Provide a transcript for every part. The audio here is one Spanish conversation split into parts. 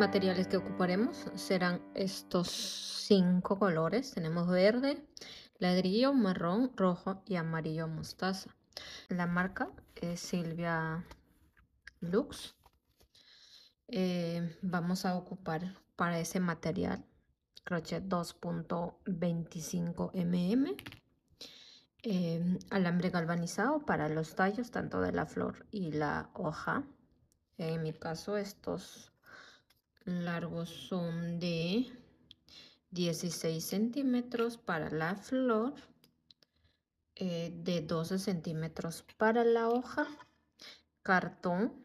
materiales que ocuparemos serán estos 5 colores. Tenemos verde, ladrillo, marrón, rojo y amarillo mostaza. La marca es Silvia Lux. Vamos a ocupar para ese material crochet 2.25 mm, alambre galvanizado para los tallos tanto de la flor y la hoja. En mi caso estos largos son de 16 centímetros para la flor, de 12 centímetros para la hoja, cartón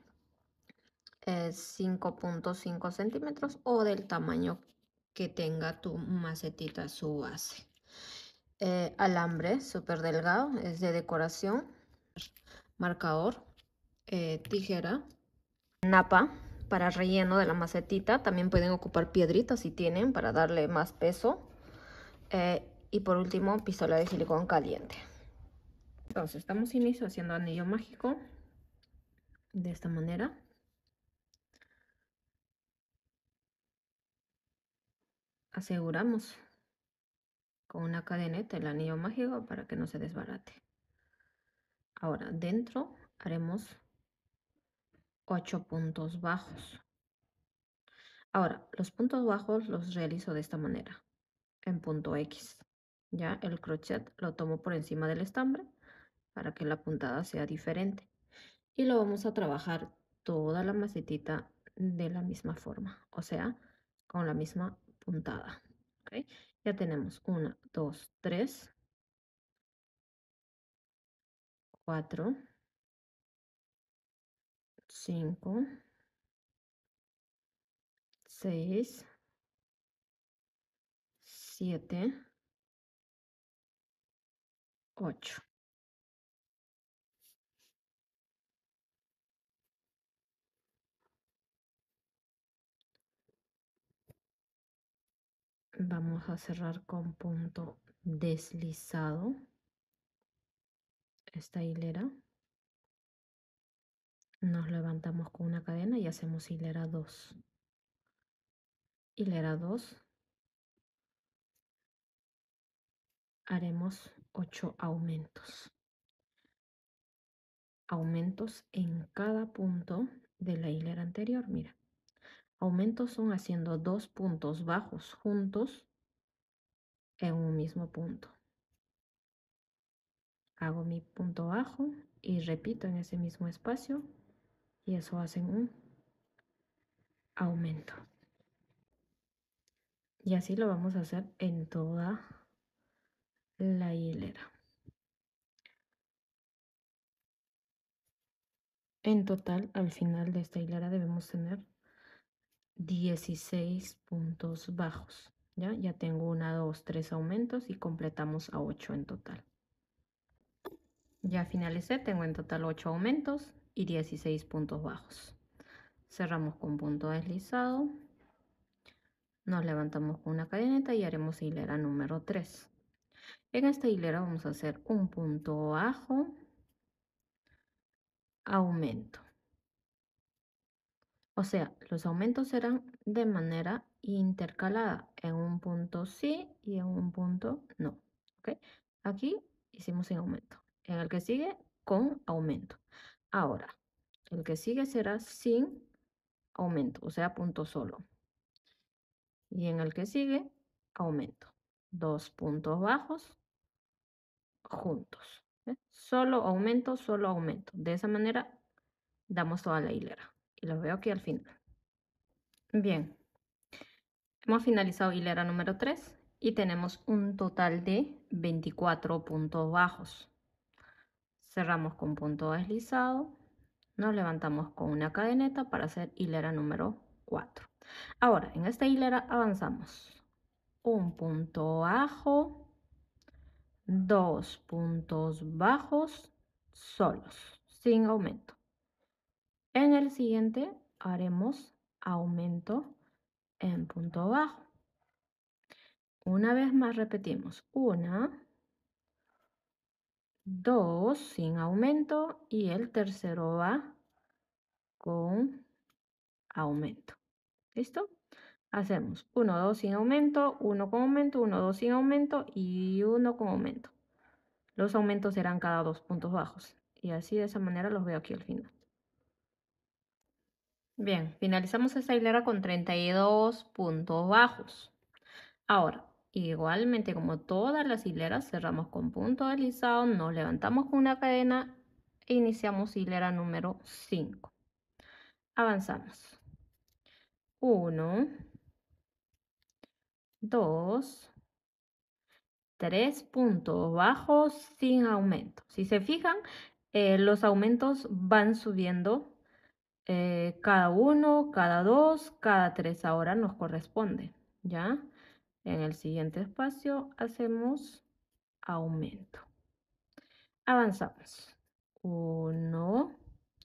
5.5 centímetros o del tamaño que tenga tu macetita su base. Alambre súper delgado, es de decoración, marcador, tijera, napa para relleno de la macetita. También pueden ocupar piedritas si tienen para darle más peso. Y por último, pistola de silicón caliente. Entonces, estamos inicio haciendo anillo mágico de esta manera. Aseguramos con una cadeneta el anillo mágico para que no se desbarate. Ahora, dentro haremos 8 puntos bajos. Ahora, los puntos bajos los realizo de esta manera, en punto X. Ya el crochet lo tomo por encima del estambre para que la puntada sea diferente. Y lo vamos a trabajar toda la macetita de la misma forma, o sea, con la misma puntada. ¿Okay? Ya tenemos 1, 2, 3, 4, 5, 6, 7, 8. Vamos a cerrar con punto deslizado esta hilera. Nos levantamos con una cadena y hacemos hilera 2. Hilera 2. Haremos 8 aumentos. Aumentos en cada punto de la hilera anterior. Mira, aumentos son haciendo 2 puntos bajos juntos en un mismo punto. Hago mi punto bajo y repito en ese mismo espacio y eso hacen un aumento. Y así lo vamos a hacer en toda la hilera. En total, al final de esta hilera debemos tener 16 puntos bajos. Ya tengo 1, 2, 3 aumentos y completamos a 8 en total. Ya finalicé, tengo en total 8 aumentos y 16 puntos bajos. Cerramos con punto deslizado. Nos levantamos con una cadeneta y haremos hilera número 3. En esta hilera vamos a hacer un punto bajo, aumento. O sea, los aumentos serán de manera intercalada. En un punto sí y en un punto no. ¿Okay? Aquí hicimos sin aumento. En el que sigue, con aumento. Ahora, el que sigue será sin aumento, o sea, punto solo. Y en el que sigue, aumento. 2 puntos bajos juntos. Solo aumento, solo aumento. De esa manera damos toda la hilera. Y los veo aquí al final. Bien, hemos finalizado hilera número 3 y tenemos un total de 24 puntos bajos. Cerramos con punto deslizado, nos levantamos con una cadeneta para hacer hilera número 4. Ahora, en esta hilera avanzamos un punto bajo, 2 puntos bajos solos, sin aumento. En el siguiente haremos aumento en punto bajo. Una vez más repetimos 1, 2 sin aumento y el tercero va con aumento. ¿Listo? Hacemos 1, 2 sin aumento, 1 con aumento, 1, 2 sin aumento y 1 con aumento. Los aumentos serán cada 2 puntos bajos. Y así de esa manera los veo aquí al final. Bien, finalizamos esta hilera con 32 puntos bajos. Ahora, igualmente como todas las hileras, cerramos con punto deslizado, nos levantamos con una cadena e iniciamos hilera número 5. Avanzamos. 1, 2, 3 puntos bajos sin aumento. Si se fijan, los aumentos van subiendo cada 1, cada 2, cada 3. Ahora nos corresponde, ¿ya? En el siguiente espacio hacemos aumento. Avanzamos. 1,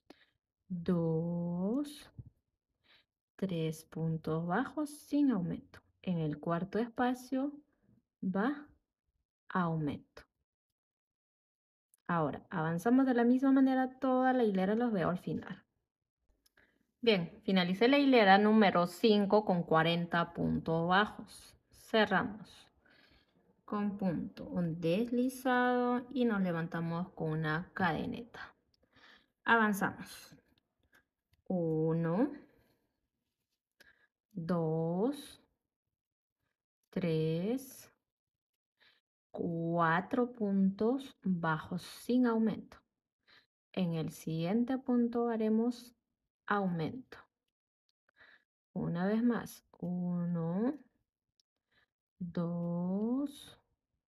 2, 3 puntos bajos sin aumento. En el cuarto espacio va aumento. Ahora, avanzamos de la misma manera toda la hilera, los veo al final. Bien, finalicé la hilera número 5 con 40 puntos bajos. Cerramos con punto un deslizado y nos levantamos con una cadeneta. Avanzamos. 1, 2, 3, 4 puntos bajos sin aumento. En el siguiente punto haremos aumento. Una vez más. 1, 2,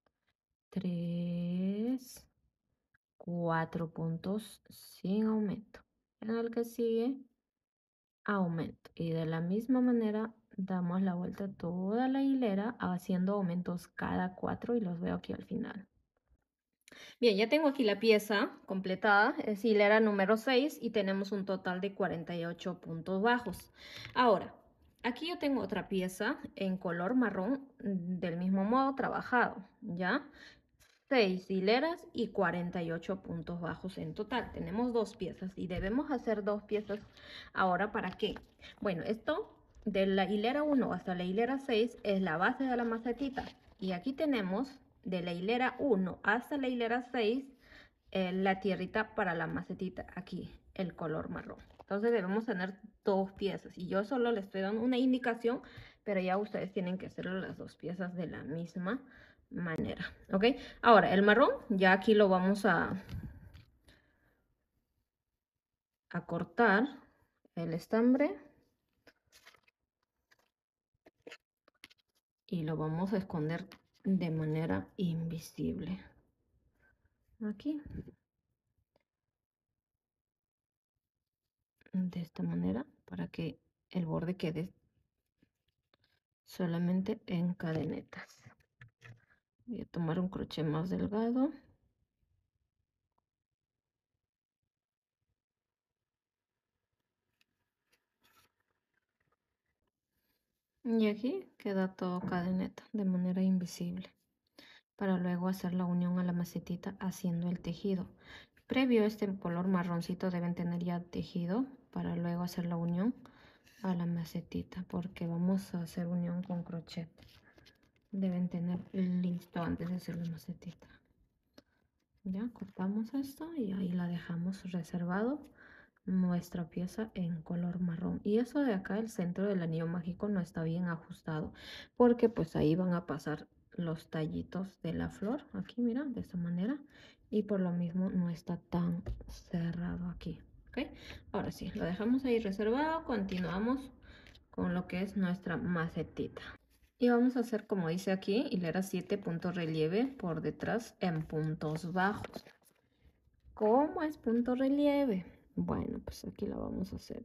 3, 4 puntos sin aumento. En el que sigue aumento. Y de la misma manera damos la vuelta a toda la hilera haciendo aumentos cada 4 y los veo aquí al final. Bien, ya tengo aquí la pieza completada, es hilera número 6 y tenemos un total de 48 puntos bajos. Ahora, aquí yo tengo otra pieza en color marrón del mismo modo trabajado, ¿ya? 6 hileras y 48 puntos bajos en total. Tenemos dos piezas y debemos hacer dos piezas ahora. ¿Para qué? Bueno, esto de la hilera 1 hasta la hilera 6 es la base de la macetita. Y aquí tenemos de la hilera 1 hasta la hilera 6 la tierrita para la macetita. Aquí el color marrón. Entonces debemos tener dos piezas. Y yo solo les estoy dando una indicación, pero ya ustedes tienen que hacer las dos piezas de la misma manera, ¿ok? Ahora, el marrón, ya aquí lo vamos a cortar el estambre y lo vamos a esconder de manera invisible. Aquí. De esta manera, para que el borde quede solamente en cadenetas. Voy a tomar un crochet más delgado. Y aquí queda todo cadeneta de manera invisible. Para luego hacer la unión a la macetita haciendo el tejido. Previo este color marroncito deben tener ya tejido para luego hacer la unión a la macetita, porque vamos a hacer unión con crochet. Deben tener listo antes de hacer la macetita. Ya cortamos esto y ahí la dejamos reservado nuestra pieza en color marrón. Y eso de acá, el centro del anillo mágico, no está bien ajustado porque pues ahí van a pasar los tallitos de la flor. Aquí mira, de esta manera. Y por lo mismo no está tan cerrado aquí. ¿Ok? Ahora sí, lo dejamos ahí reservado. Continuamos con lo que es nuestra macetita. Y vamos a hacer como dice aquí, hilera 7 puntos relieve por detrás en puntos bajos. ¿Cómo es punto relieve? Bueno, pues aquí la vamos a hacer.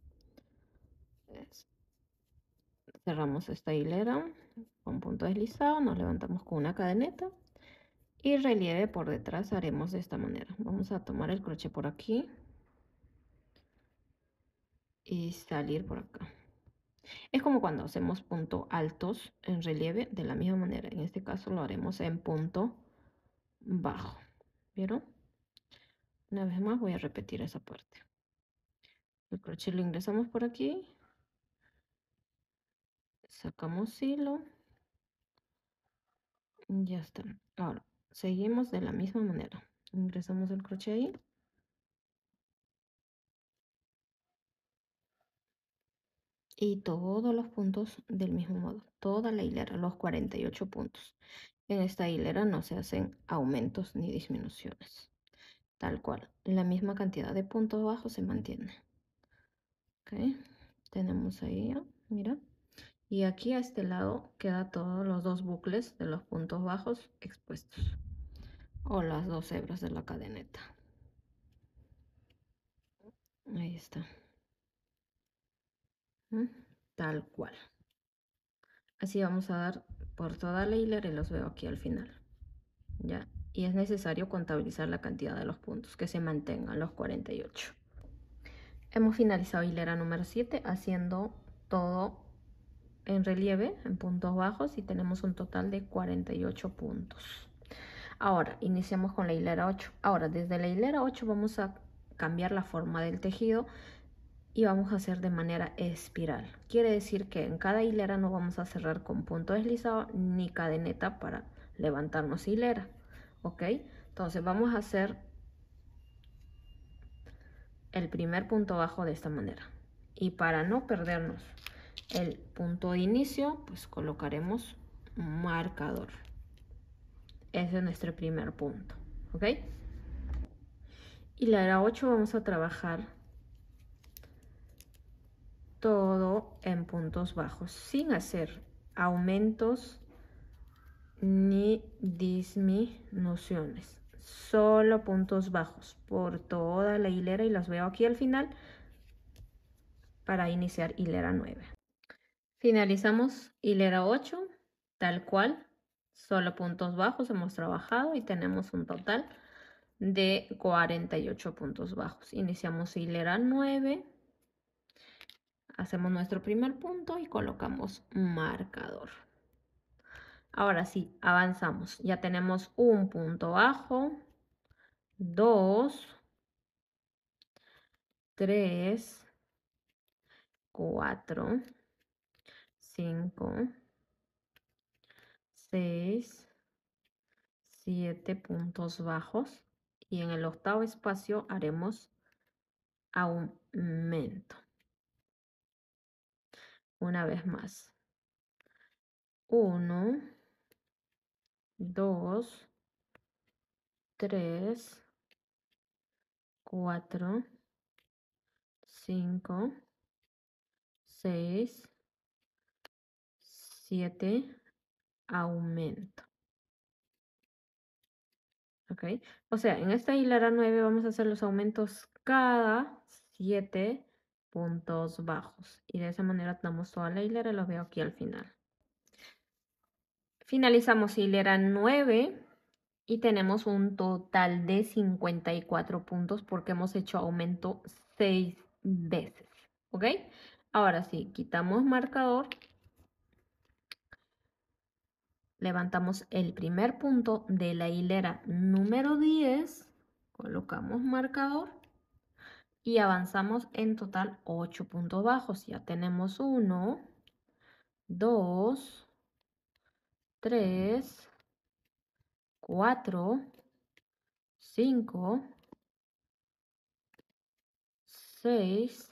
Cerramos esta hilera con punto deslizado, nos levantamos con una cadeneta y relieve por detrás haremos de esta manera. Vamos a tomar el crochet por aquí y salir por acá. Es como cuando hacemos puntos altos en relieve, de la misma manera. En este caso lo haremos en punto bajo. ¿Vieron? Una vez más voy a repetir esa parte. El crochet lo ingresamos por aquí Sacamos hilo. Ya está. Ahora, seguimos de la misma manera. Ingresamos el crochet ahí. Y todos los puntos del mismo modo. Toda la hilera, los 48 puntos. En esta hilera no se hacen aumentos ni disminuciones. Tal cual. La misma cantidad de puntos bajos se mantiene. Ok. Tenemos ahí, ¿ya? Mira. Y aquí a este lado queda todos los dos bucles de los puntos bajos expuestos. O las dos hebras de la cadeneta. Ahí está. Tal cual. Así vamos a dar por toda la hilera y los veo aquí al final. ¿Ya? Y es necesario contabilizar la cantidad de los puntos, que se mantengan los 48. Hemos finalizado hilera número 7 haciendo todo en relieve, en puntos bajos, y tenemos un total de 48 puntos. Ahora, iniciamos con la hilera 8. Ahora, desde la hilera 8 vamos a cambiar la forma del tejido y vamos a hacer de manera espiral. Quiere decir que en cada hilera no vamos a cerrar con punto deslizado ni cadeneta para levantarnos hilera. ¿Ok? Entonces vamos a hacer el primer punto bajo de esta manera. Y para no perdernos el punto de inicio, pues colocaremos marcador. Ese es nuestro primer punto. ¿Ok? Y la hilera 8 vamos a trabajar todo en puntos bajos, sin hacer aumentos ni disminuciones, solo puntos bajos por toda la hilera, y los veo aquí al final para iniciar hilera 9. Finalizamos hilera 8 tal cual, solo puntos bajos hemos trabajado y tenemos un total de 48 puntos bajos. Iniciamos hilera 9, hacemos nuestro primer punto y colocamos marcador. Ahora sí, avanzamos. Ya tenemos un punto bajo, 2, 3, 4, 5, 6, 7 puntos bajos. Y en el octavo espacio haremos aumento. Una vez más. 1, 2, 3, 4, 5, 6, 7, aumento. ¿Ok? O sea, en esta hilera 9 vamos a hacer los aumentos cada 7 puntos bajos. Y de esa manera damos toda la hilera y lo veo aquí al final. Finalizamos hilera 9 y tenemos un total de 54 puntos porque hemos hecho aumento 6 veces. ¿Ok? Ahora sí, quitamos marcador. Levantamos el primer punto de la hilera número 10. Colocamos marcador. Y avanzamos en total 8 puntos bajos. Ya tenemos 1, 2, 3, 4, 5, 6,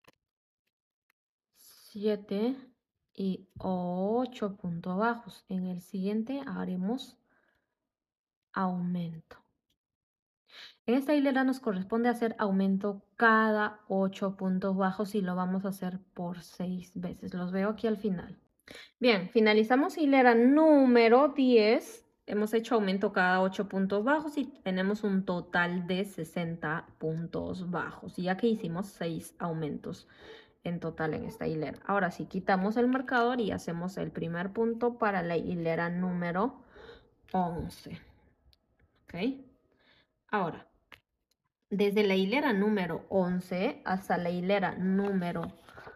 7 y 8 puntos bajos. En el siguiente haremos aumento. En esta hilera nos corresponde hacer aumento cada 8 puntos bajos y lo vamos a hacer por 6 veces. Los veo aquí al final. Bien, finalizamos hilera número 10. Hemos hecho aumento cada 8 puntos bajos y tenemos un total de 60 puntos bajos. Ya que hicimos 6 aumentos en total en esta hilera. Ahora sí, quitamos el marcador y hacemos el primer punto para la hilera número 11. ¿Ok? Ahora, desde la hilera número 11 hasta la hilera número...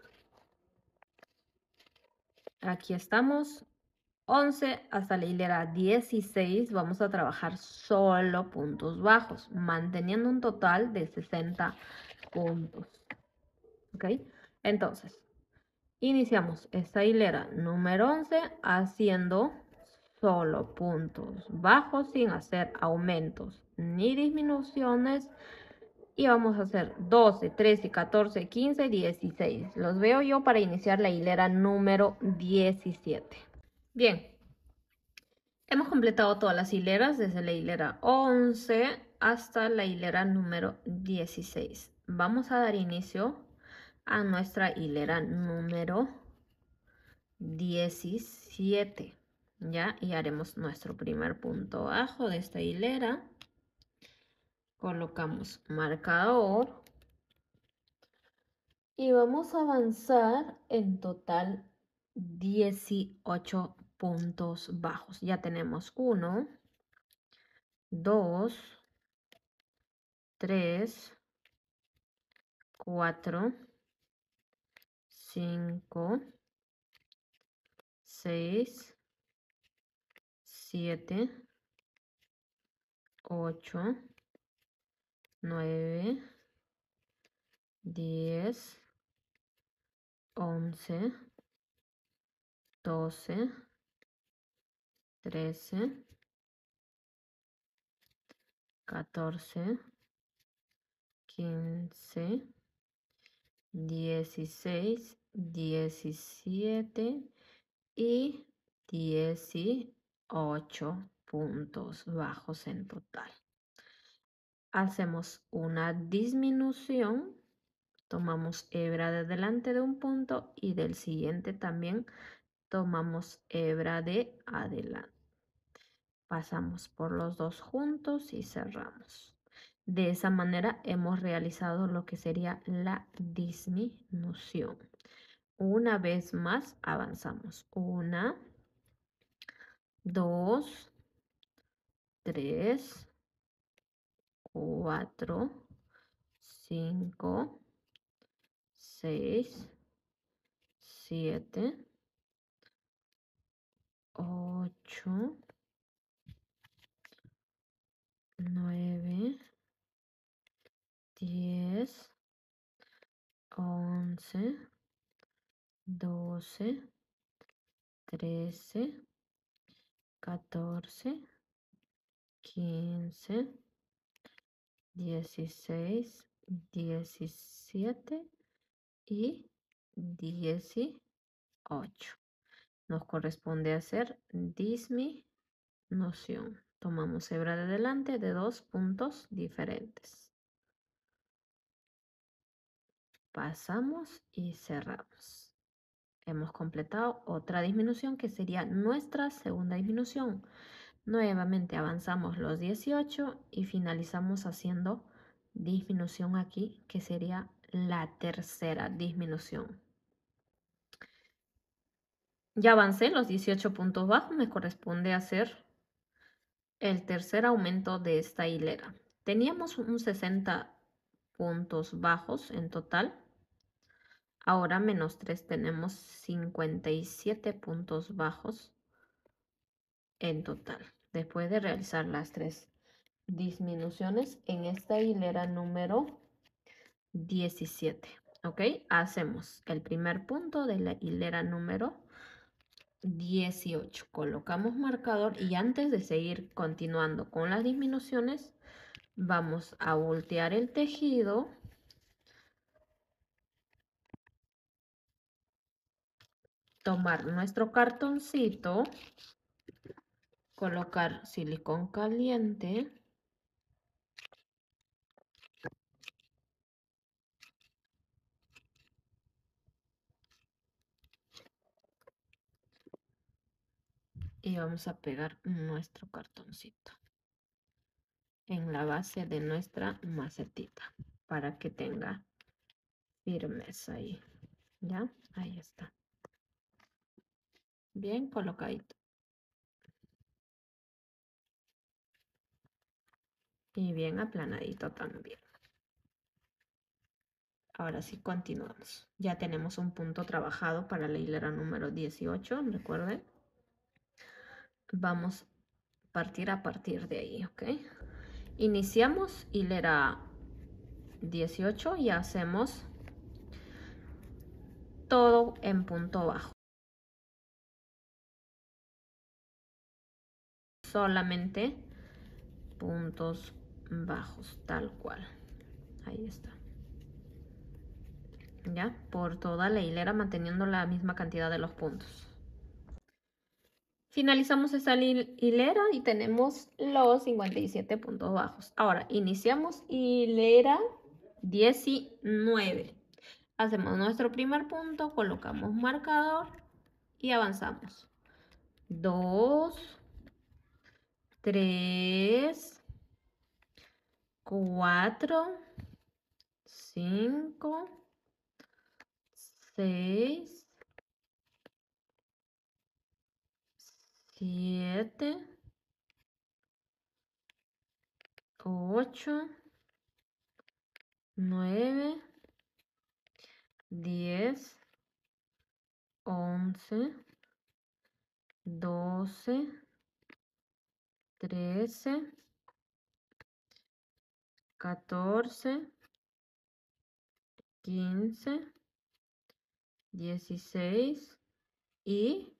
Aquí estamos. 11 hasta la hilera 16 vamos a trabajar solo puntos bajos, manteniendo un total de 60 puntos. ¿Ok? Entonces, Iniciamos esta hilera número 11 haciendo solo puntos bajos sin hacer aumentos ni disminuciones. Y vamos a hacer 12, 13, 14, 15, 16. Los veo yo para iniciar la hilera número 17. Bien, hemos completado todas las hileras desde la hilera 11 hasta la hilera número 16. Vamos a dar inicio a nuestra hilera número 17. ¿Ya? Y haremos nuestro primer punto bajo de esta hilera. Colocamos marcador. Y vamos a avanzar en total 18 puntos bajos. Ya tenemos 1, 2, 3, 4, 5, 6, 7, 8, 9, 10, 11, 12, 13, 14, 15, 16, 17 y 18 puntos bajos en total. Hacemos una disminución, tomamos hebra de delante de un punto y del siguiente también tomamos hebra de adelante. Pasamos por los dos juntos y cerramos. De esa manera hemos realizado lo que sería la disminución. Una vez más avanzamos. 1, 2, 3, 4, 5, 6, 7, 8, 9, 10, 11, 12, 13, 14, 15, 16, 17 y 18. Nos corresponde hacer disminución. Tomamos hebra de delante de dos puntos diferentes. Pasamos y cerramos. Hemos completado otra disminución que sería nuestra segunda disminución. Nuevamente avanzamos los 18 y finalizamos haciendo disminución aquí, que sería la tercera disminución. Ya avancé los 18 puntos bajos, me corresponde hacer el tercer aumento de esta hilera. Teníamos un 60 puntos bajos en total. Ahora menos 3 tenemos 57 puntos bajos en total. Después de realizar las tres disminuciones en esta hilera número 17. ¿Ok? Hacemos el primer punto de la hilera número 18. Colocamos marcador y antes de seguir continuando con las disminuciones, vamos a voltear el tejido. Tomar nuestro cartoncito, colocar silicón caliente. Y vamos a pegar nuestro cartoncito en la base de nuestra macetita para que tenga firmeza ahí. ¿Ya? Ahí está. Bien colocadito. Y bien aplanadito también. Ahora sí continuamos. Ya tenemos un punto trabajado para la hilera número 18, recuerden. Vamos a partir de ahí, ¿ok? Iniciamos hilera 18 y hacemos todo en punto bajo. Solamente puntos bajos, tal cual. Ahí está. Ya, por toda la hilera manteniendo la misma cantidad de los puntos. Finalizamos esta hilera y tenemos los 57 puntos bajos. Ahora, iniciamos hilera 19. Hacemos nuestro primer punto, colocamos marcador y avanzamos. 2, 3, 4, 5, 6, 7, 8, 9, 10, 11, 12, 13, 14, 15, 16 y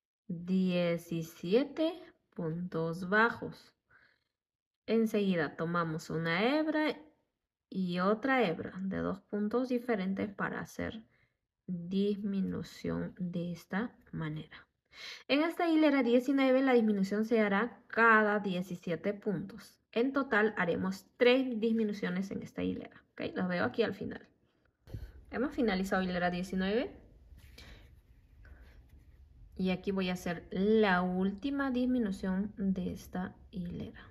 17 puntos bajos. Enseguida tomamos una hebra y otra hebra de 2 puntos diferentes para hacer disminución de esta manera. En esta hilera 19 la disminución se hará cada 17 puntos. En total haremos 3 disminuciones en esta hilera. ¿Okay? Los veo aquí al final. Hemos finalizado hilera 19. Y aquí voy a hacer la última disminución de esta hilera.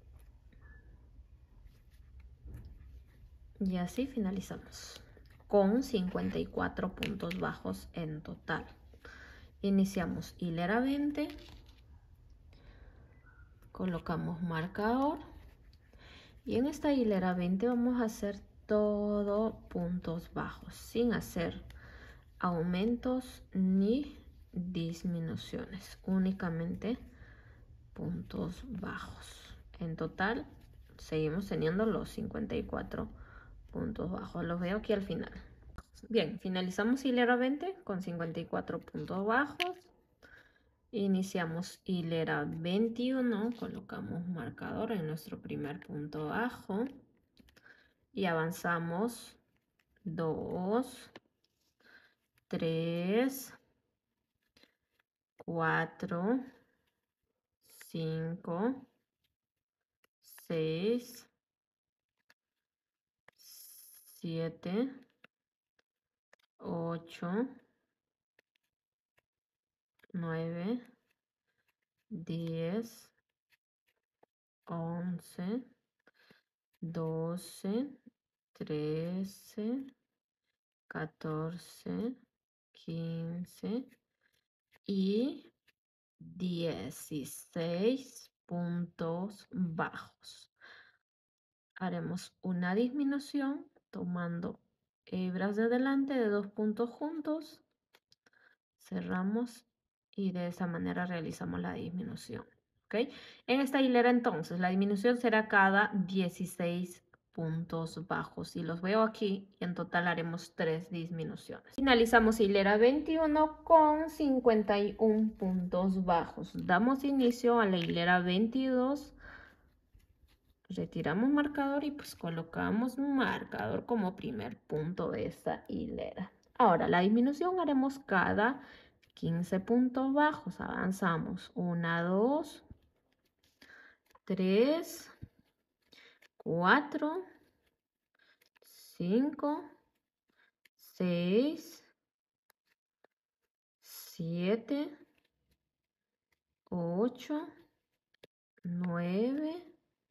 Y así finalizamos con 54 puntos bajos en total. Iniciamos hilera 20, colocamos marcador y en esta hilera 20 vamos a hacer todo puntos bajos sin hacer aumentos ni disminuciones, únicamente puntos bajos. En total seguimos teniendo los 54 puntos bajos. Los veo aquí al final. Bien, finalizamos hilera 20 con 54 puntos bajos. Iniciamos hilera 21, colocamos marcador en nuestro primer punto bajo y avanzamos 2, 3, 4, 5, 6, 7, 8, 9, 10, 11, 12, 13, 14, 15 y 16 puntos bajos. Haremos una disminución tomando hebras de delante de 2 puntos juntos. Cerramos y de esa manera realizamos la disminución. ¿Okay? En esta hilera entonces la disminución será cada 16 puntos bajos y los veo aquí y en total haremos 3 disminuciones. Finalizamos hilera 21 con 51 puntos bajos. Damos inicio a la hilera 22. Retiramos marcador y pues colocamos marcador como primer punto de esta hilera. Ahora la disminución haremos cada 15 puntos bajos. Avanzamos 1, 2, 3, 4, 5, 6, 7, 8, 9,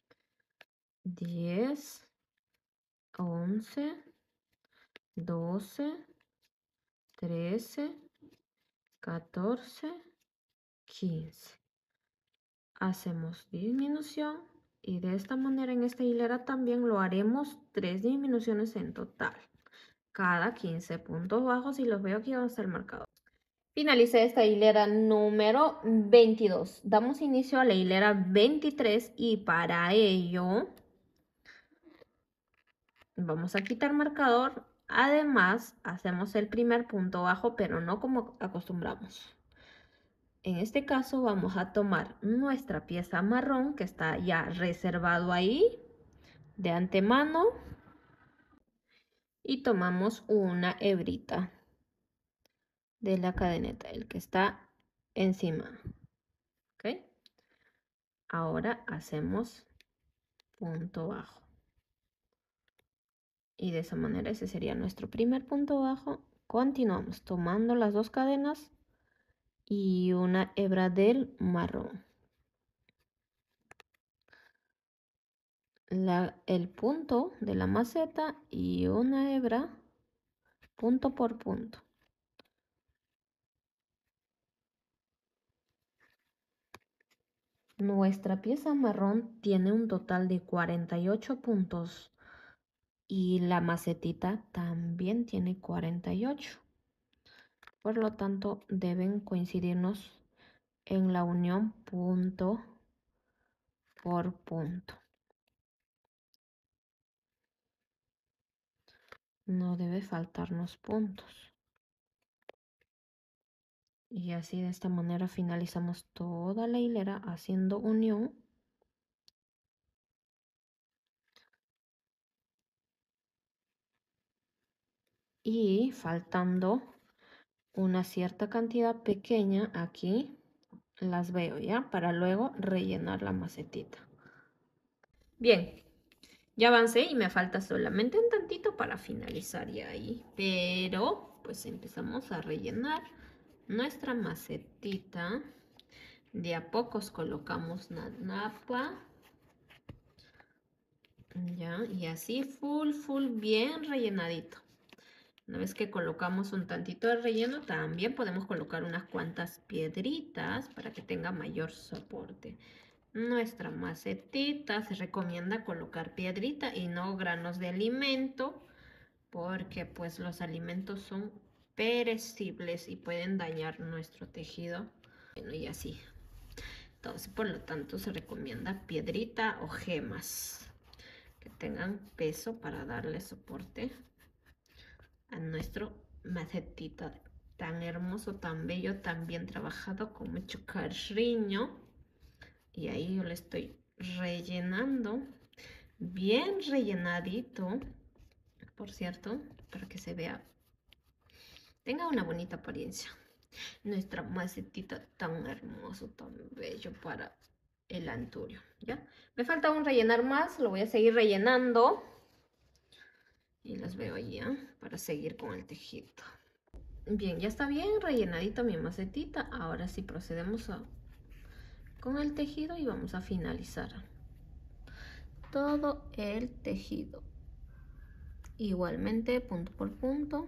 10, 11, 12, 13, 14, 15. Hacemos disminución y de esta manera en esta hilera también lo haremos 3 disminuciones en total. Cada 15 puntos bajos y los veo aquí donde está el marcador. Finalicé esta hilera número 22. Damos inicio a la hilera 23 y para ello vamos a quitar marcador, Además, hacemos el primer punto bajo, pero no como acostumbramos. En este caso vamos a tomar nuestra pieza marrón que está ya reservado ahí de antemano y tomamos una hebrita de la cadeneta, el que está encima. ¿Ok? Ahora hacemos punto bajo. Y de esa manera ese sería nuestro primer punto bajo. Continuamos tomando las dos cadenas y una hebra del marrón. El punto de la maceta y una hebra punto por punto. Nuestra pieza marrón tiene un total de 48 puntos y la macetita también tiene 48. Por lo tanto, deben coincidirnos en la unión punto por punto. No debe faltarnos puntos. Y así de esta manera finalizamos toda la hilera haciendo unión. Y faltando una cierta cantidad pequeña aquí, las veo ya para luego rellenar la macetita. Bien, ya avancé y me falta solamente un tantito para finalizar ya ahí. Pero pues empezamos a rellenar nuestra macetita. De a pocos colocamos la napa. Ya, y así full bien rellenadito. Una vez que colocamos un tantito de relleno, también podemos colocar unas cuantas piedritas para que tenga mayor soporte. Nuestra macetita se recomienda colocar piedrita y no granos de alimento, porque pues los alimentos son perecibles y pueden dañar nuestro tejido. Bueno, y así. Entonces, por lo tanto, se recomienda piedrita o gemas que tengan peso para darle soporte a nuestro macetita tan hermoso, tan bello, tan bien trabajado, con mucho cariño. Y ahí yo le estoy rellenando, bien rellenadito, por cierto, para que se vea, tenga una bonita apariencia. Nuestra macetita tan hermoso, tan bello para el anturio, ¿ya? Me falta un rellenar más, lo voy a seguir rellenando. Y las veo ahí, ¿eh? Para seguir con el tejido. Bien, ya está bien rellenadita mi macetita. Ahora sí procedemos con el tejido y vamos a finalizar todo el tejido. Igualmente, punto por punto.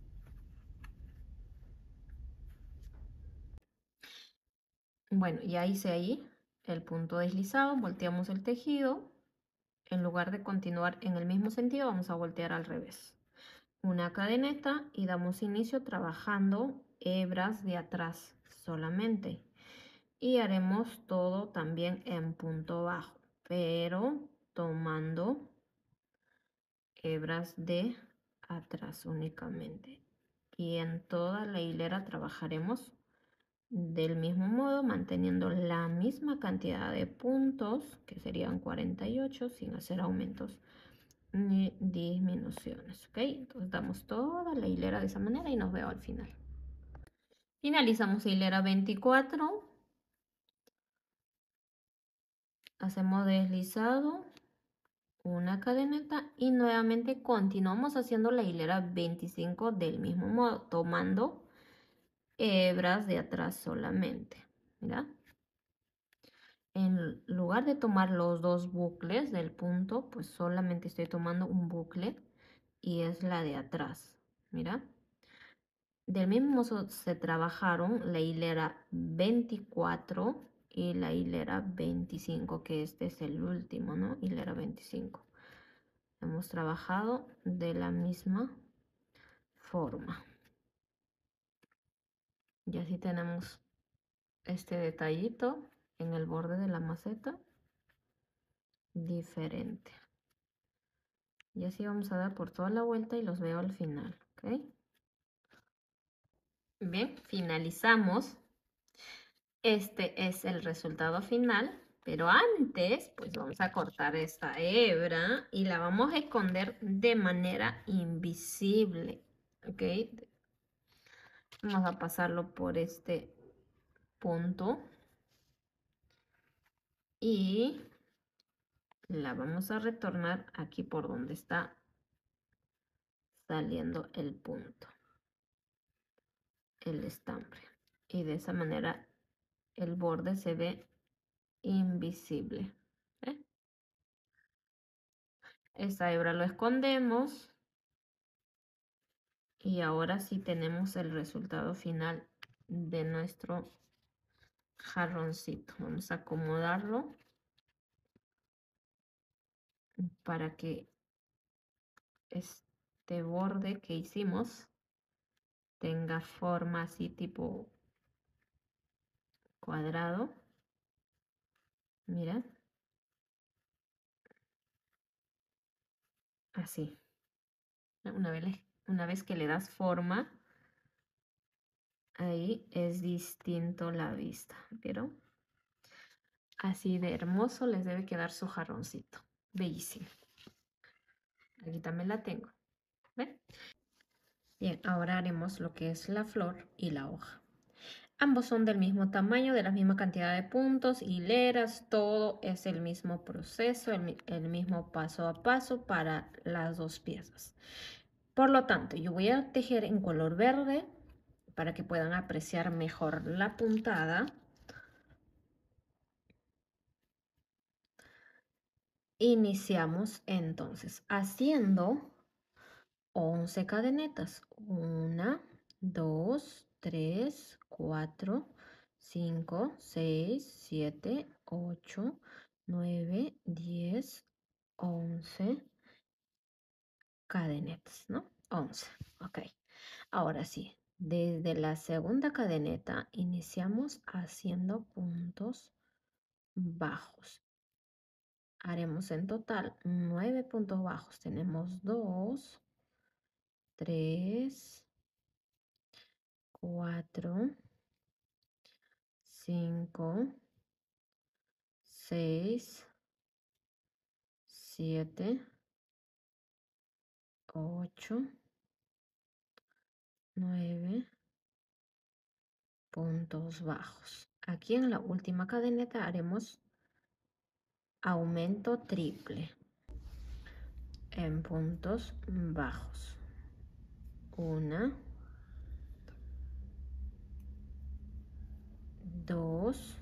Bueno, ya hice ahí el punto deslizado. Volteamos el tejido. En lugar de continuar en el mismo sentido, vamos a voltear al revés. Una cadeneta y damos inicio trabajando hebras de atrás solamente. Y haremos todo también en punto bajo, pero tomando hebras de atrás únicamente. Y en toda la hilera trabajaremos del mismo modo, manteniendo la misma cantidad de puntos, que serían 48, sin hacer aumentos ni disminuciones. ¿Ok? Entonces damos toda la hilera de esa manera y nos veo al final. Finalizamos hilera 24. Hacemos deslizado, una cadeneta y nuevamente continuamos haciendo la hilera 25 del mismo modo, tomando hebras de atrás solamente. Mira. En lugar de tomar los dos bucles del punto, pues solamente estoy tomando un bucle y es la de atrás. Mira. Del mismo modo se trabajaron la hilera 24 y la hilera 25, que este es el último, ¿no? Hilera 25. Hemos trabajado de la misma forma. Y así tenemos este detallito en el borde de la maceta diferente. Y así vamos a dar por toda la vuelta y los veo al final, ¿ok? Bien, finalizamos. Este es el resultado final, pero antes, pues vamos a cortar esta hebra y la vamos a esconder de manera invisible, ¿ok? Vamos a pasarlo por este punto y la vamos a retornar aquí por donde está saliendo el punto, el estambre. Y de esa manera el borde se ve invisible. ¿Eh? Esta hebra lo escondemos y ahora sí tenemos el resultado final de nuestro jarroncito. Vamos a acomodarlo para que este borde que hicimos tenga forma así tipo cuadrado. Mira, así. Una vez que le das forma, ahí es distinto la vista, ¿vieron? Así de hermoso les debe quedar su jarroncito. Bellísimo. Aquí también la tengo. ¿Ven? Bien, ahora haremos lo que es la flor y la hoja. Ambos son del mismo tamaño, de la misma cantidad de puntos, hileras, todo es el mismo proceso, el mismo paso a paso para las dos piezas. Por lo tanto, yo voy a tejer en color verde para que puedan apreciar mejor la puntada. Iniciamos entonces haciendo 11 cadenetas. 1, 2, 3, 4, 5, 6, 7, 8, 9, 10, 11 cadenetas, ¿no? 11, ok. Ahora sí, desde la segunda cadeneta iniciamos haciendo puntos bajos. Haremos en total 9 puntos bajos. Tenemos 2, 3, 4, 5, 6, 7, 8, 9 puntos bajos. Aquí en la última cadeneta haremos aumento triple en puntos bajos. 1, 2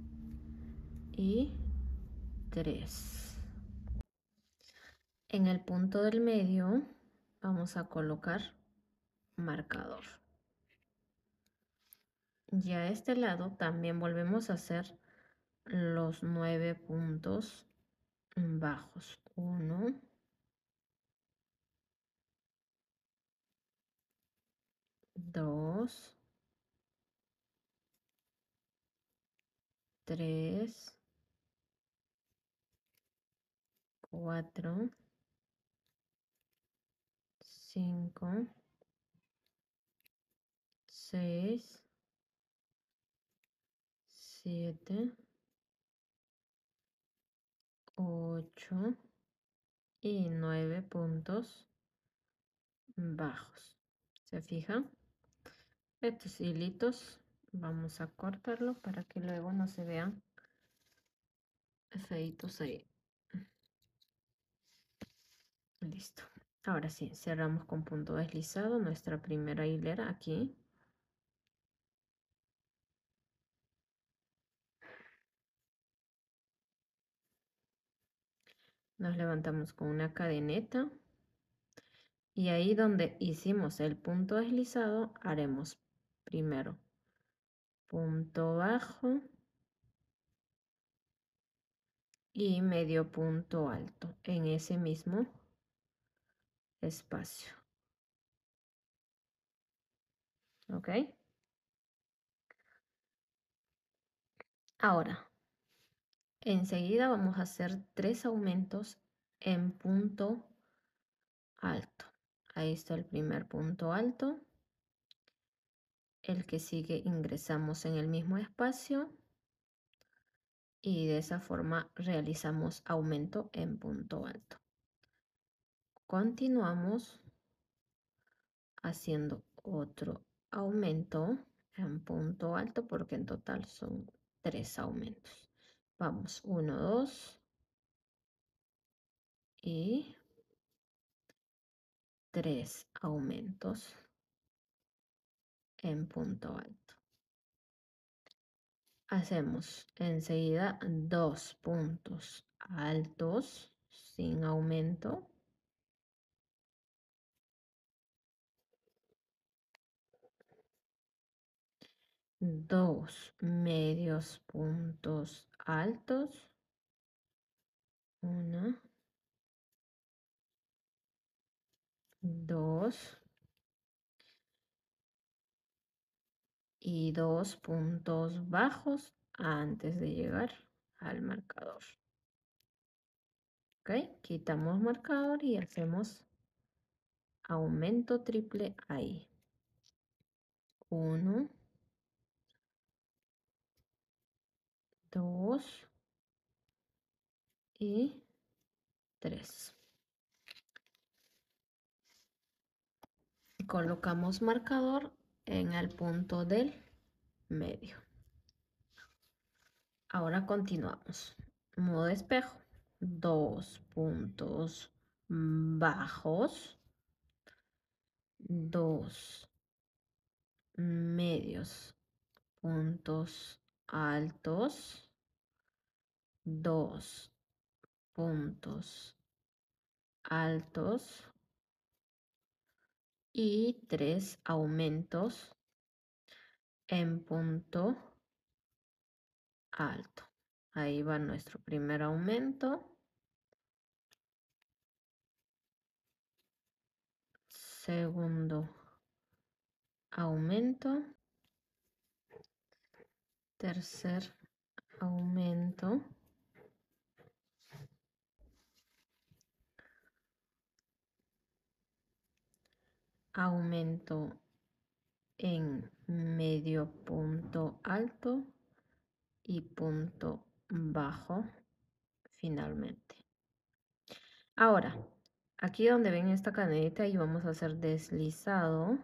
y 3. En el punto del medio vamos a colocar marcador. Y a este lado también volvemos a hacer los 9 puntos bajos. 1, 2, 3, 4, 5, 6, 7, 8 y 9 puntos bajos. ¿Se fijan? Estos hilitos vamos a cortarlo para que luego no se vean feitos ahí. Listo. Ahora sí, cerramos con punto deslizado nuestra primera hilera aquí. Nos levantamos con una cadeneta y ahí donde hicimos el punto deslizado haremos primero punto bajo y medio punto alto en ese mismo espacio. ¿Ok? Ahora, enseguida vamos a hacer 3 aumentos en punto alto. Ahí está el primer punto alto. El que sigue ingresamos en el mismo espacio y de esa forma realizamos aumento en punto alto. Continuamos haciendo otro aumento en punto alto porque en total son 3 aumentos. Vamos, 1, 2 y 3 aumentos en punto alto. Hacemos enseguida 2 puntos altos sin aumento. 2 medios puntos altos. 1, 2 y 2 puntos bajos antes de llegar al marcador. ¿Ok? Quitamos marcador y hacemos aumento triple ahí. 1, 2 y 3. Colocamos marcador en el punto del medio. Ahora continuamos. Modo espejo. 2 puntos bajos. 2 medios puntos altos. 2 puntos altos. Y 3 aumentos en punto alto. Ahí va nuestro primer aumento. Segundo aumento. Tercer aumento. Aumento en medio punto alto y punto bajo finalmente. Ahora, aquí donde ven esta cadenita y vamos a hacer deslizado.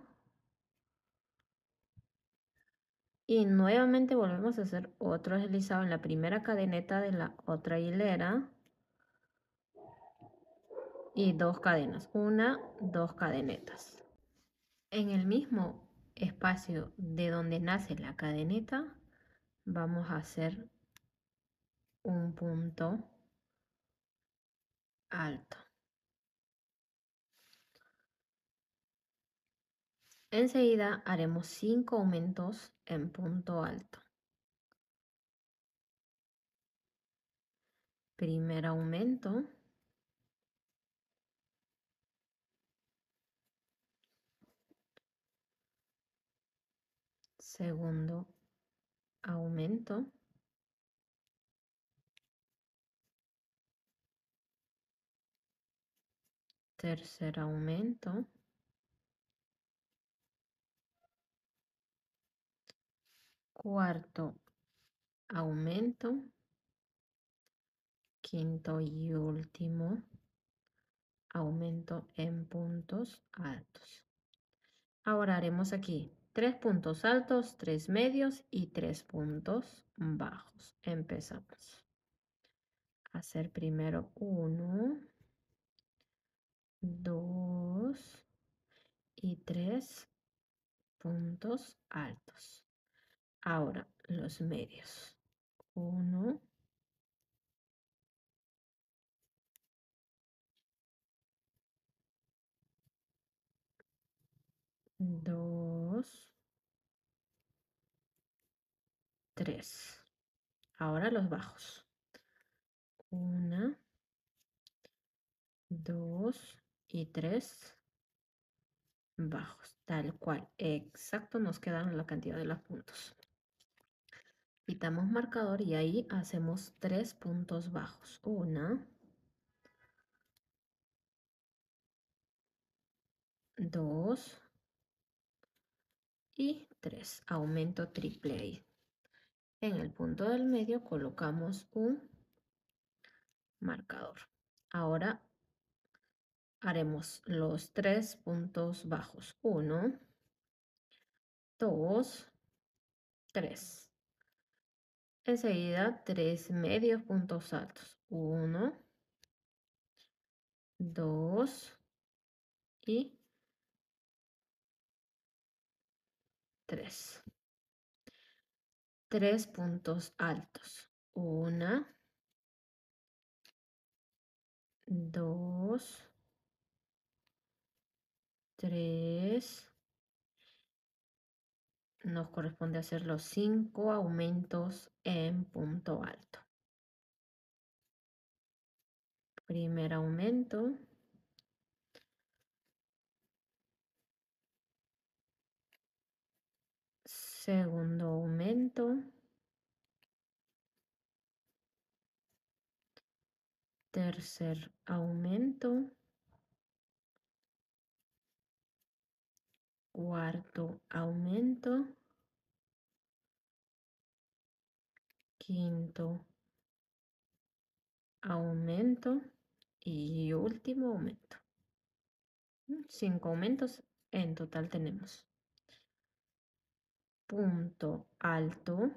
Y nuevamente volvemos a hacer otro deslizado en la primera cadeneta de la otra hilera. Y 2 cadenas, 1, 2 cadenetas. En el mismo espacio de donde nace la cadeneta, vamos a hacer un punto alto. Enseguida haremos 5 aumentos en punto alto. Primer aumento. Segundo aumento. Tercer aumento. Cuarto aumento. Quinto y último aumento en puntos altos. Ahora haremos aquí 3 puntos altos, 3 medios y 3 puntos bajos. Empezamos a hacer primero 1, 2 y 3 puntos altos. Ahora los medios. 1, 2, 3. Ahora los bajos. 1, 2 y 3 bajos. Tal cual. Exacto nos quedan la cantidad de los puntos. Quitamos marcador y ahí hacemos 3 puntos bajos. 1, 2 y 3. Aumento triple ahí. En el punto del medio colocamos un marcador. Ahora haremos los 3 puntos bajos. 1, 2, 3. Enseguida 3 medios puntos altos. 1, 2 y 3. 3 puntos altos. 1, 2, 3. Nos corresponde hacer los 5 aumentos en punto alto. Primer aumento. Segundo aumento. Tercer aumento. Cuarto aumento. Quinto aumento. Y último aumento. 5 aumentos en total tenemos. Punto alto.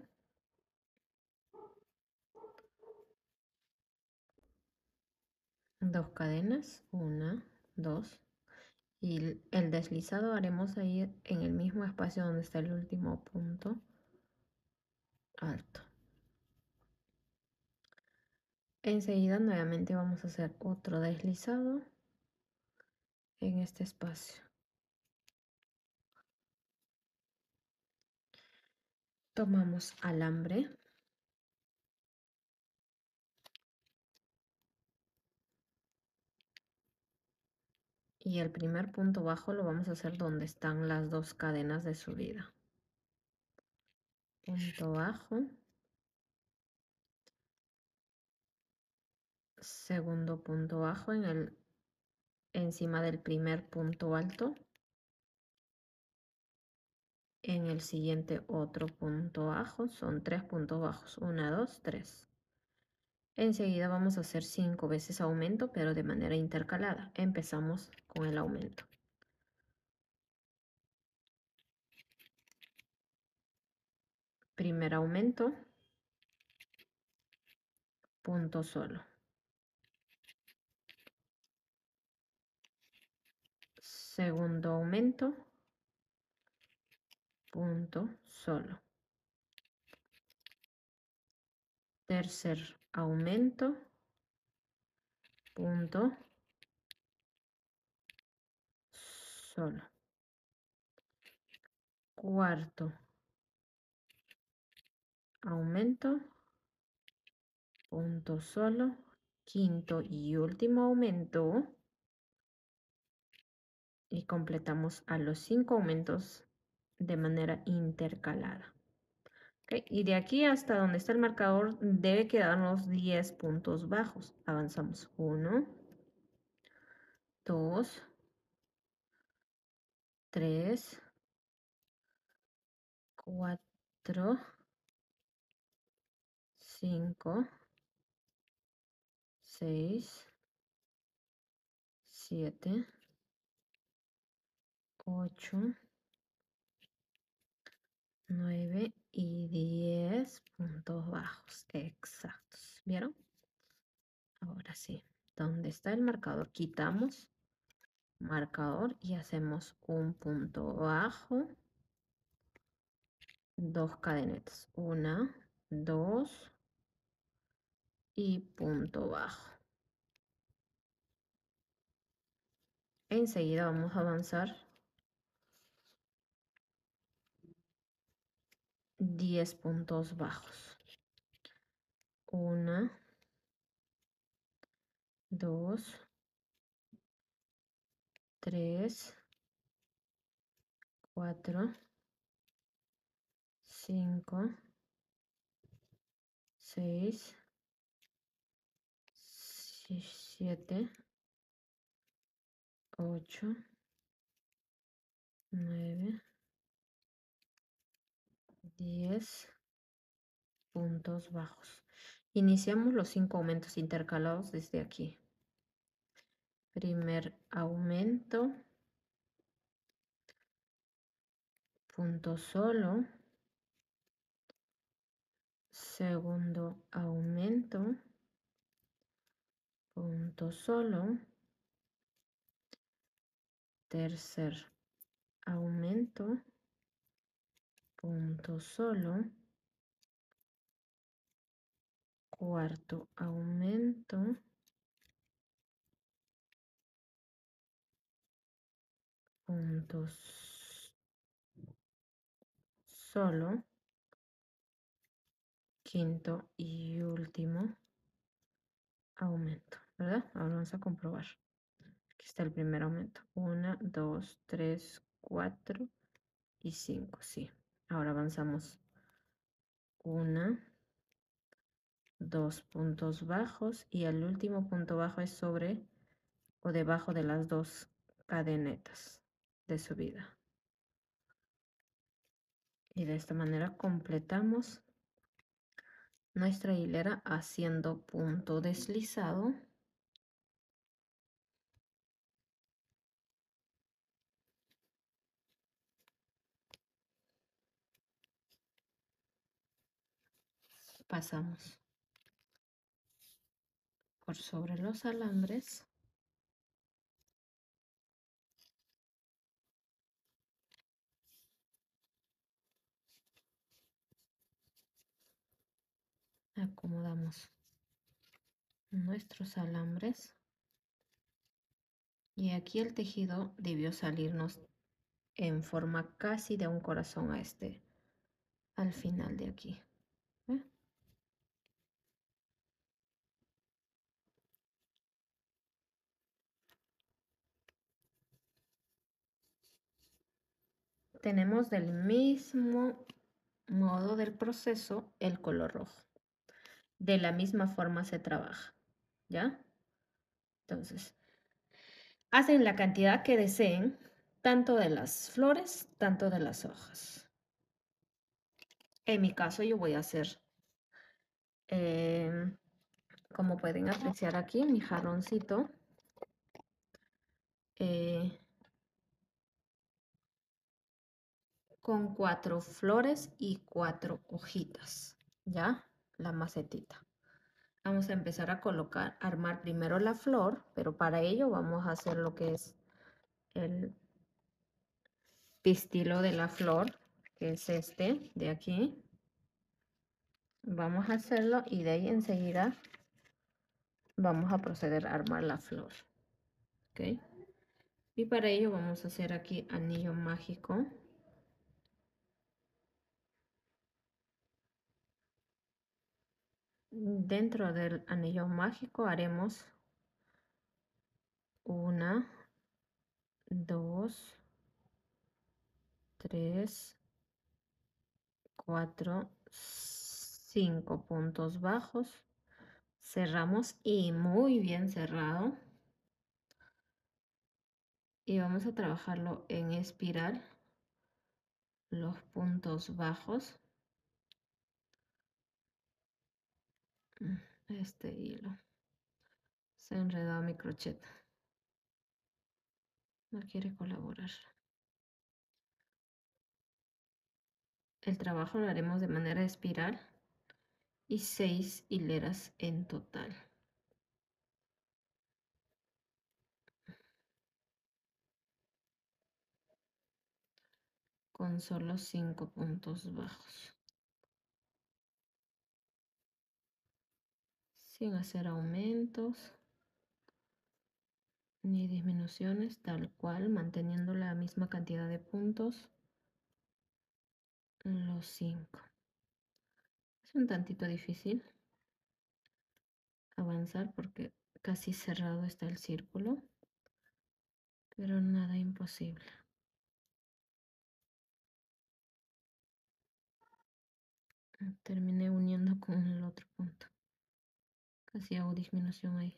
Dos cadenas. 1, 2. Y el deslizado haremos ahí en el mismo espacio donde está el último punto alto. Enseguida nuevamente vamos a hacer otro deslizado en este espacio. Tomamos alambre. Y el primer punto bajo lo vamos a hacer donde están las dos cadenas de subida. Punto bajo. Segundo punto bajo encima del primer punto alto. En el siguiente otro punto bajo. Son 3 puntos bajos. 1, 2, 3. Enseguida vamos a hacer 5 veces aumento, pero de manera intercalada. Empezamos con el aumento. Primer aumento, punto solo. Segundo aumento, punto solo. Tercer aumento, punto solo. Cuarto aumento, punto solo. Quinto y último aumento. Y completamos a los 5 aumentos de manera intercalada. Okay. Y de aquí hasta donde está el marcador debe quedarnos 10 puntos bajos. Avanzamos 1, 2, 3, 4, 5, 6, 7, 8, 9 y 10 puntos bajos exactos. ¿Vieron? Ahora sí, donde está el marcador quitamos marcador y hacemos un punto bajo, 2 cadenetas, 1, 2 y punto bajo. Enseguida vamos a avanzar 10 puntos bajos. 1, 2, 3, 4, 5, 6, 7, 8, 9, 10 puntos bajos. Iniciamos los 5 aumentos intercalados desde aquí. Primer aumento, punto solo. Segundo aumento, punto solo. Tercer aumento, punto solo. Cuarto aumento, puntos solo. Quinto y último aumento, ¿verdad? Ahora vamos a comprobar. Aquí está el primer aumento. 1, 2, 3, 4 y 5. Sí. Ahora avanzamos 1, 2 puntos bajos y el último punto bajo es sobre o debajo de las dos cadenetas de subida. Y de esta manera completamos nuestra hilera haciendo punto deslizado. Pasamos por sobre los alambres. Acomodamos nuestros alambres y aquí el tejido debió salirnos en forma casi de un corazón a al final de aquí. ¿Ve? Tenemos del mismo modo del proceso el color rojo. De la misma forma se trabaja, ¿ya? Entonces, hacen la cantidad que deseen, tanto de las flores, tanto de las hojas. En mi caso yo voy a hacer, como pueden apreciar aquí, mi jarroncito. Con 4 flores y 4 hojitas, ¿ya? La macetita. Vamos a empezar a colocar, armar primero la flor, pero para ello vamos a hacer lo que es el pistilo de la flor, que es este de aquí. Vamos a hacerlo y de ahí enseguida vamos a proceder a armar la flor, ¿ok? Y para ello vamos a hacer aquí anillo mágico. Dentro del anillo mágico haremos 1, 2, 3, 4, 5 puntos bajos. Cerramos y muy bien cerrado. Y vamos a trabajarlo en espiral, los puntos bajos. Este hilo se ha enredado mi crochet, no quiere colaborar. El trabajo lo haremos de manera espiral y 6 hileras en total. Con solo 5 puntos bajos. Sin hacer aumentos ni disminuciones, tal cual, manteniendo la misma cantidad de puntos, los 5. Es un tantito difícil avanzar porque casi cerrado está el círculo, pero nada imposible. Terminé uniendo con el otro punto. Casi hago disminución ahí.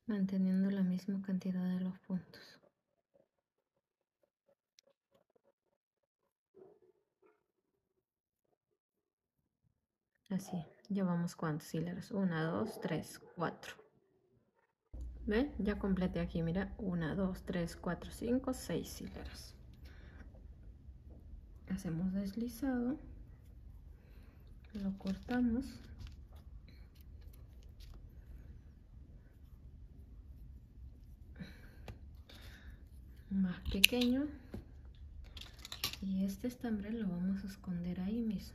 manteniendo la misma cantidad de los puntos. Así, llevamos cuántos hileras, 1, 2, 3, 4. ¿Ven? Ya completé aquí, mira, 1, 2, 3, 4, 5, 6 hileras. Hacemos deslizado, lo cortamos. Más pequeño. Y este estambre lo vamos a esconder ahí mismo.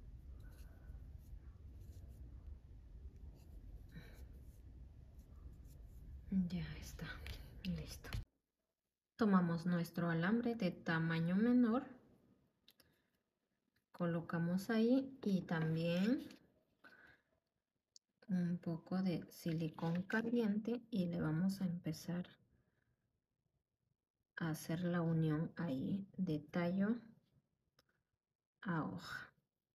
Ya está, listo. Tomamos nuestro alambre de tamaño menor, colocamos ahí y también un poco de silicón caliente y le vamos a empezar a hacer la unión ahí de tallo a hoja.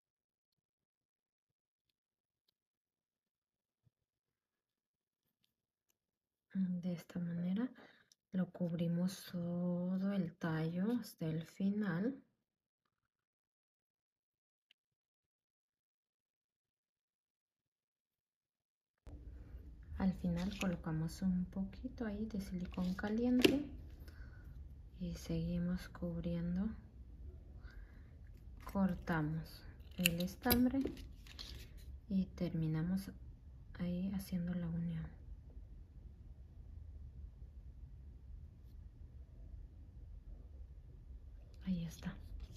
De esta manera lo cubrimos todo el tallo hasta el final. Al final colocamos un poquito ahí de silicón caliente y seguimos cubriendo. Cortamos el estambre y terminamos ahí haciendo la unión. Ahí está.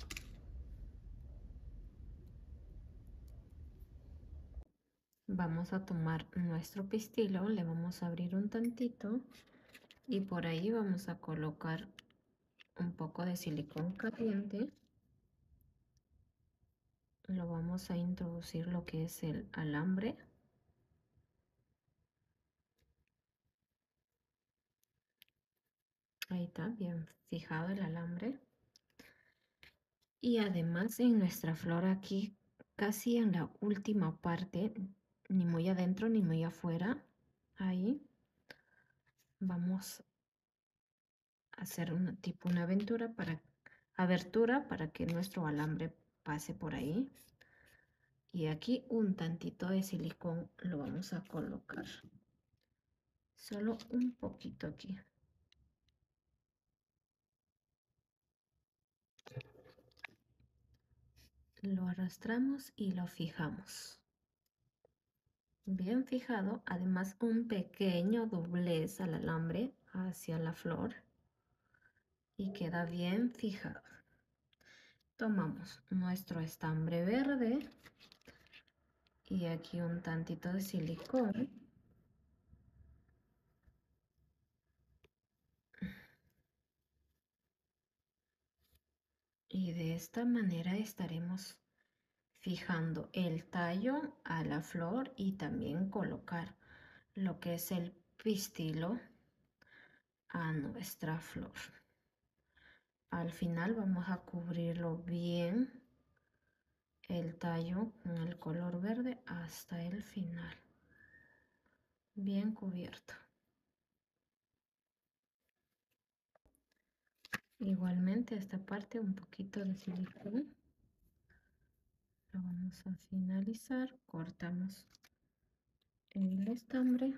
Vamos a tomar nuestro pistilo, le vamos a abrir un tantito y por ahí vamos a colocar un poco de silicón caliente. Lo vamos a introducir lo que es el alambre. Ahí está, bien fijado el alambre. Y además en nuestra flor aquí, casi en la última parte, ni muy adentro ni muy afuera, ahí vamos a hacer una abertura para que nuestro alambre pase por ahí. Y aquí un tantito de silicón lo vamos a colocar. Solo un poquito aquí. Lo arrastramos y lo fijamos. Bien fijado, además un pequeño doblez al alambre hacia la flor y queda bien fijado. Tomamos nuestro estambre verde y aquí un tantito de silicón. Y de esta manera estaremos fijando el tallo a la flor y también colocar lo que es el pistilo a nuestra flor. Al final vamos a cubrirlo bien el tallo con el color verde hasta el final, bien cubierto. Igualmente esta parte un poquito de silicón. Lo vamos a finalizar, cortamos el estambre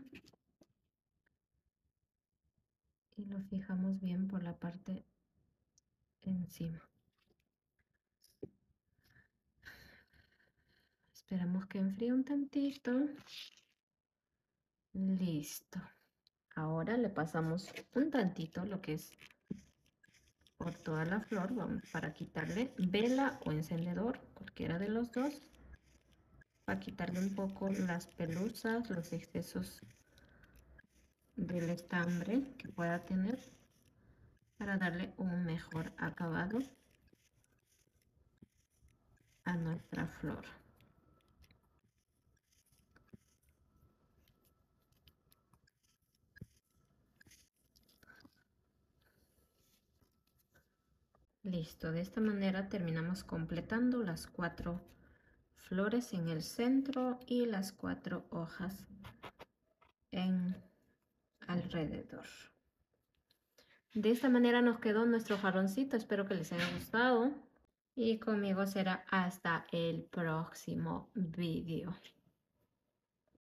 y lo fijamos bien por la parte encima. Esperamos que enfríe un tantito. Listo. Ahora le pasamos un tantito lo que es por toda la flor, vamos para quitarle vela o encendedor, cualquiera de los dos, para quitarle un poco las pelusas, los excesos del estambre que pueda tener, para darle un mejor acabado a nuestra flor. Listo, de esta manera terminamos completando las 4 flores en el centro y las 4 hojas en alrededor. De esta manera nos quedó nuestro jarroncito. Espero que les haya gustado. Y conmigo será hasta el próximo vídeo.